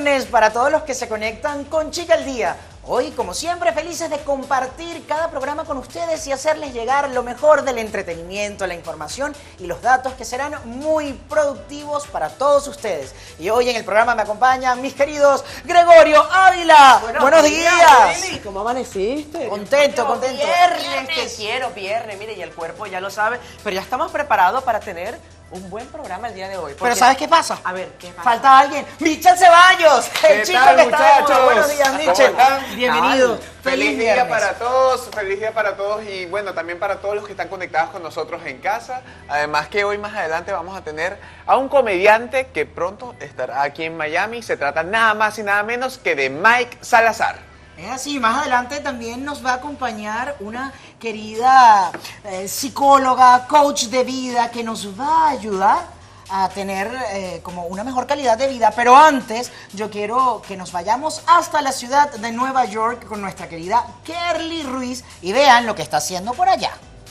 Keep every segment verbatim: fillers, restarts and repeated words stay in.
viernes para todos los que se conectan con Chica al Día. Hoy, como siempre, felices de compartir cada programa con ustedes y hacerles llegar lo mejor del entretenimiento, la información y los datos que serán muy productivos para todos ustedes. Y hoy en el programa me acompañan mis queridos Gregorio Ávila. Buenos, Buenos días. días. ¿Cómo amaneciste? Contento, contento. Viernes, que quiero, viernes, mire, y el cuerpo ya lo sabe, pero ya estamos preparados para tener un buen programa el día de hoy. Porque... Pero ¿sabes qué pasa? A ver, ¿qué pasa? Falta alguien. ¡Michel Ceballos! El ¿Qué chico tal, que está de moda. muchachos? Buenos días, ¿Cómo Michel. están? Bienvenido. Ay, feliz día viernes. para todos, feliz día para todos y bueno, también para todos los que están conectados con nosotros en casa. Además que hoy más adelante vamos a tener a un comediante que pronto estará aquí en Miami. Se trata nada más y nada menos que de Mike Salazar. Es así, más adelante también nos va a acompañar una querida eh, psicóloga, coach de vida que nos va a ayudar a tener eh, como una mejor calidad de vida. Pero antes yo quiero que nos vayamos hasta la ciudad de Nueva York con nuestra querida Kerly Ruiz y vean lo que está haciendo por allá.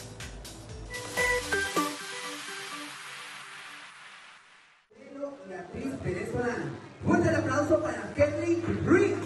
La actriz venezolana. Fuerte el aplauso para Kerly Ruiz.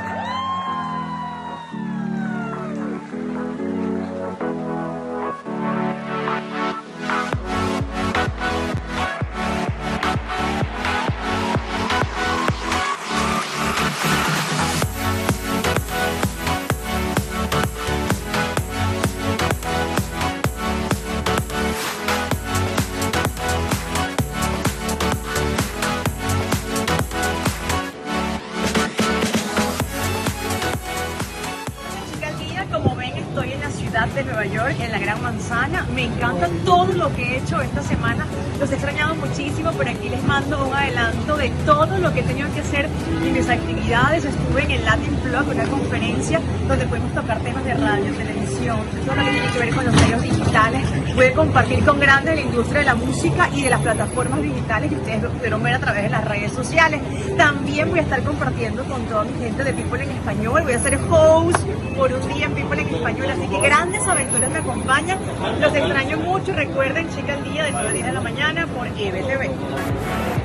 De Nueva York, en la Gran Manzana. Me encanta todo lo que he hecho esta semana. Los he extrañado muchísimo, pero aquí les mando un adelanto de todo lo que he tenido que hacer en mis actividades. Estuve en el Latin Blog, una conferencia donde pudimos tocar temas de radio, televisión, todo lo que tiene que ver con los medios digitales. Pude compartir con grandes de la industria de la música y de las plataformas digitales que ustedes pudieron ver a través de las redes sociales. También voy a estar compartiendo con toda mi gente de People en Español. Voy a ser host por un día en People en Español, así que grandes aventuras me acompañan. Los extraño mucho. Recuerden, Chica al Día de nueve a diez de la mañana por E B T V.